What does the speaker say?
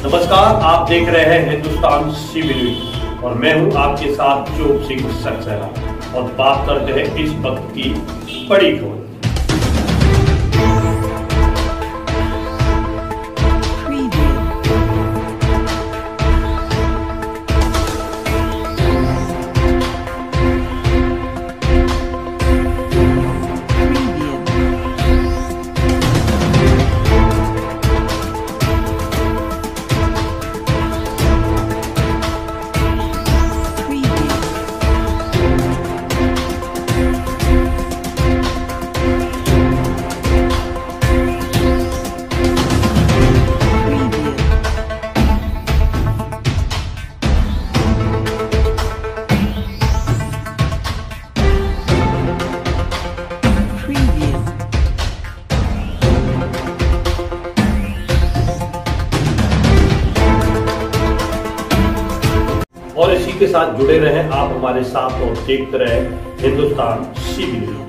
नमस्कार, आप देख रहे हैं हिंदुस्तान सीबी न्यूज और मैं हूं आपके साथ चोप सिंह सक्सेना और बात करते हैं इस वक्त की बड़ी खबर। और इसी के साथ जुड़े रहें आप हमारे साथ और देखते रहें हिंदुस्तान सीबी न्यूज।